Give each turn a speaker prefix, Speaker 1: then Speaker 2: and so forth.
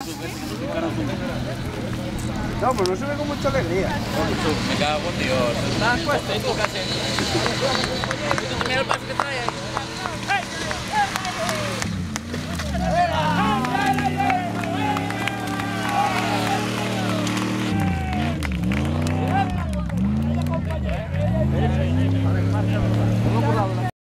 Speaker 1: No, pues no se ve con mucha alegría.
Speaker 2: Me cago en Dios. ¿Estás puesto? ¿Y tú qué haces? Mira el paso que trae ahí.